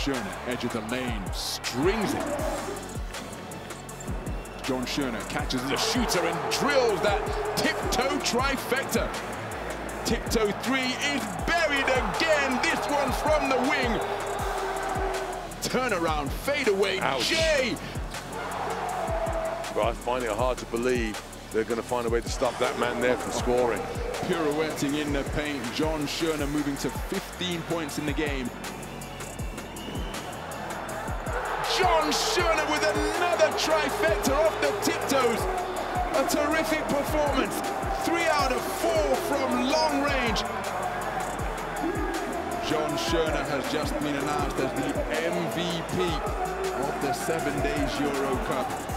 Shurna, edge of the lane, strings it. John Shurna catches as a shooter and drills that tiptoe trifecta. Tiptoe three is buried again. This one's from the wing. Turnaround, fade away. Ouch. Jay. Well, I find it hard to believe they're going to find a way to stop that man there from scoring. Pirouetting in the paint. John Shurna moving to 15 points in the game. John Shurna with another trifecta off the tiptoes. A terrific performance. 3 out of 4 from long range. John Shurna has just been announced as the MVP of the 7 Days EuroCup.